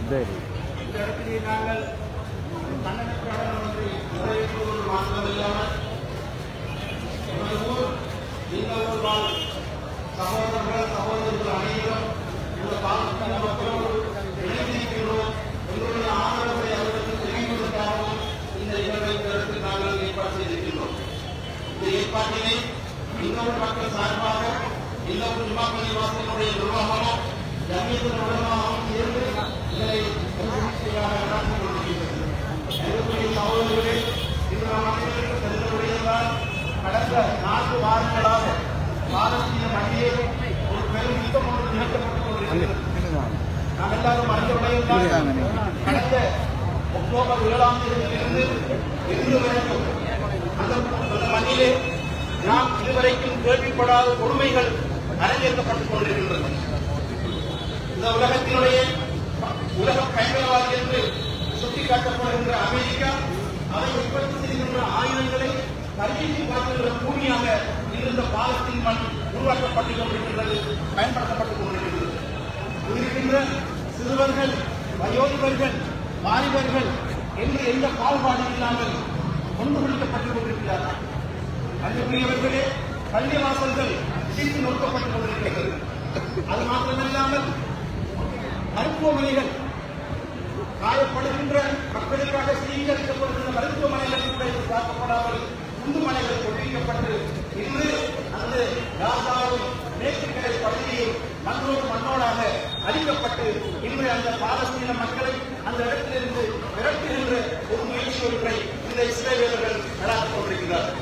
இந்த இடத்திலே நாங்கள் கண்டன பிரகடனம் ஒன்றை நிறைவேற்றுவது மாத்திரமில்லாமல் எமது ஊர் இந்த ஊர் வாழ் சகோதரர்கள் அனைவரும் இந்த பாலஸ்தீன மக்களோடு இணைந்திருக்கிறோம். எங்களுடைய ஆதரவை அவர்களுக்கு தெரிவிப்பதற்காகவும் இந்த நிகழ்வை கருத்து நாங்கள் ஏற்பாடு செய்திருக்கிறோம். இந்த ஏற்பாட்டினை இன்னொரு மக்கள் சார்பாக இன்னொரு ஜும்மா பள்ளிவாசலுடைய நிர்வாகமும் ஜமியத்தின் உலகமாகவும் சேர்ந்து இதனை நடத்தி கொண்டிருக்கிறது. சகோதரர்களே, இந்த மக்களுக்கு தெரிந்தவுடையதால் கடந்த 4 வாரங்களாக பாலஸ்தீன மண்ணிலே ஒரு பெரும் யுத்தம் ஒன்று நிகழ்த்தப்பட்டுக் கொண்டிருக்கிறது. நாம் எல்லாரும் அறிந்தவுடையதால் கடந்த அக்டோபர் 7ஆம் தேதியிலிருந்து இன்று வரைக்கும் அந்த மண்ணிலே நாம் இதுவரைக்கும் கேள்விப்படாத கொடுமைகள் அரங்கேற்றப்பட்டுக் கொண்டிருக்கின்றது. இந்த உலகத்தினுடைய உலக பயங்கரவாதி என்று சுட்டிக்காட்டப்படுகின்ற அமெரிக்கா அதை உற்பத்தி செய்கின்ற ஆயுதங்களை பரிசீலனை பார்க்கின்ற பூமியாக இருந்த பாலஸ்தீன் மண் உருவாக்கப்பட்டுக் கொண்டிருக்கின்றது, பயன்படுத்தப்பட்டுக் கொண்டிருக்கிறது. இருக்கின்ற சிறுவர்கள், வயோதிபர்கள், வாலிபர்கள் என்று எந்த பாகுபாடும் இல்லாமல் கொண்டு பிடிக்கப்பட்டுக் கொண்டிருக்கிறார்கள். அன்புக்குரியவர்களே, பள்ளிவாசல்கள் இடித்து நொறுக்கப்பட்டுக் கொண்டிருக்கிறது. அது மாத்திரமில்லாமல் மருத்துவமனைகள், காயப்படுகின்ற மக்களுக்காக சீகரிக்கப்படுகின்ற மருத்துவமனைகள் கூட பார்க்கப்படாமல் குண்டுமனைகள் கொண்டிருக்கப்பட்டு இன்று அந்த காசாவும் மேற்குக்கரை பகுதியில் மண்ணோடாக அழிக்கப்பட்டு இன்று அந்த பாலஸ்தீன மக்களை அந்த இடத்திலிருந்து விரட்டுகின்ற ஒரு முயற்சி ஒன்றை இந்த இஸ்ரேலியர்கள் நடாத்திக் கொண்டிருக்கிறார்கள்.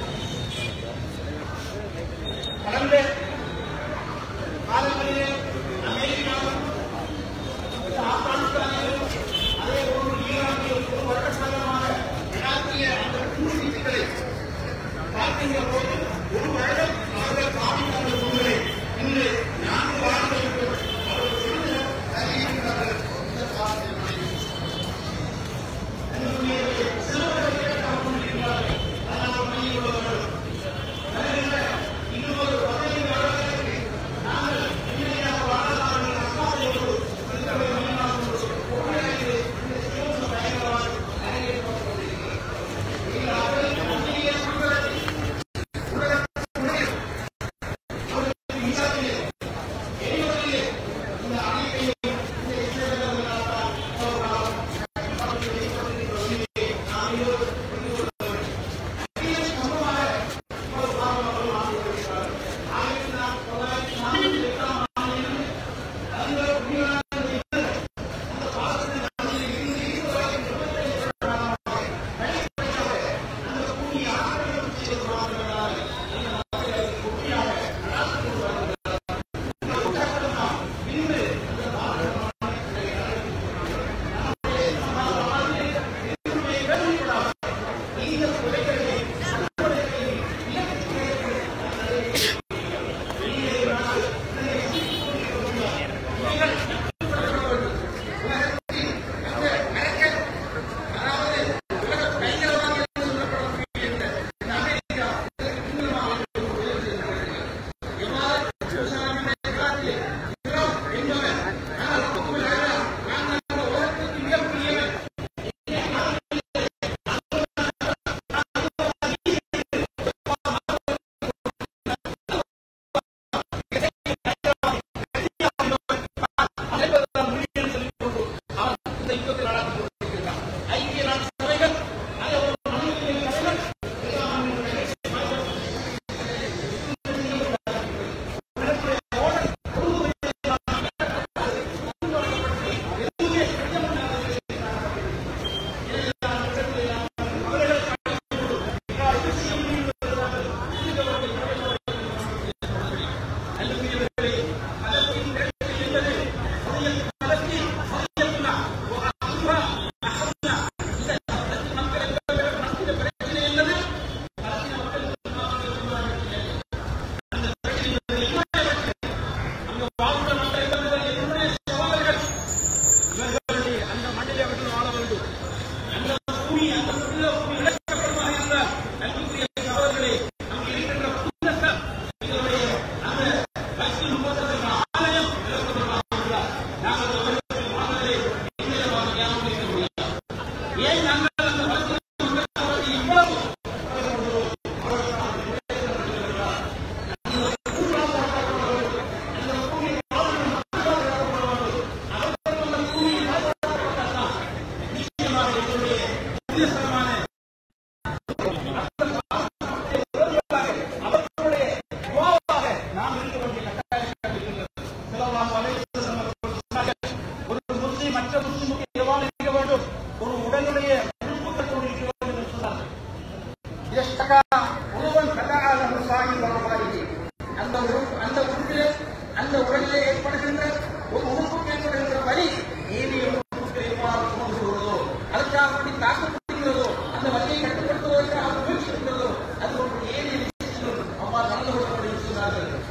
கடந்த காலங்களிலே அமெரிக்காவும் ஆப்கானிஸ்தானிலும் அதே போன்று ஈரானிலும் ஒரு வருட காலமாக நடாத்திய அந்த கூட்டங்களை பார்க்கின்ற போது ஒரு வருடம் அவர்கள் காமிக்காத சூழ்நிலை இன்று 4 வாரங்களுக்கு அவர்கள் சிறிது அறிவிக்கின்றார்கள்.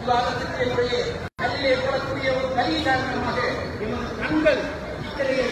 உதாரணத்துக்கு என்னுடைய கல்லிலே போடக்கூடிய ஒரு கல்வி காரணமாக எமது கண்கள் இக்கரையை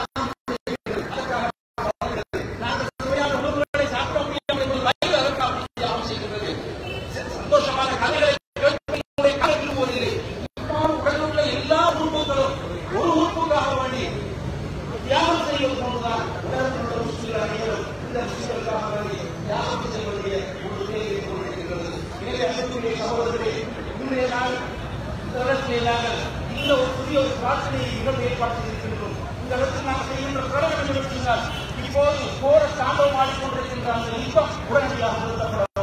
நாங்கள் சுவையான உணவுகளை சாப்பிட முடியாமல் எமது வயிறு அதற்காக தியாகம் செய்கின்றது. சந்தோஷமான கதைகளை விரும்புவதில்லை. உடலில் உள்ள எல்லா உறுப்புகளும் ஒரு உறுப்புக்காக வேண்டி தியாகம் செய்வது போன்றுதான் உலகத்தில் உள்ள முஸ்லிம்கள் அனைவரும் இந்த முஸ்லிம்களுக்காக வேண்டி தியாகம் செய்வதிலே ஒரு தேவையை கொண்டிருக்கின்றது. எனவே அன்புக்குரிய சகோதரர்களே, இன்றைய நாள் இந்த இடத்திலே நாங்கள் இந்த ஒரு புதிய ஒரு பிரார்த்தனையை நிகழ்வு ஏற்பாடு செய்திருக்கின்றோம். இந்த இடத்தில் நாங்கள் செய்கின்ற பிரகடனம் என்று சொன்னால் இப்போது போர தாண்டவம் ஆடிக்கொண்டிருக்கின்ற அந்த இன்பம் உடனடியாக நிறுத்தப்படும்.